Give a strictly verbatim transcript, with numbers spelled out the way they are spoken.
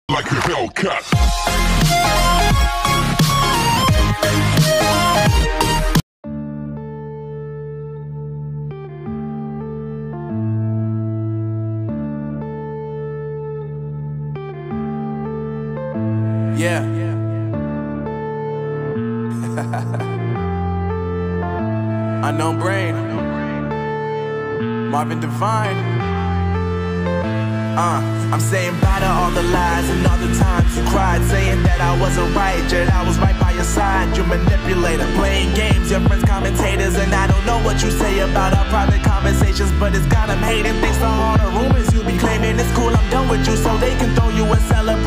like a Hellcat. Yeah. Unknown Brain, Marvin Divine. Uh, I'm saying bye to all the lies and all the times you cried, saying that I wasn't right, yet I was right by your side. You manipulator, playing games, your friends commentators, and I don't know what you say about our private conversations, but it's got them hating. Thanks to all the rumors you be claiming. It's cool, I'm done with you, so they can throw you a celebration.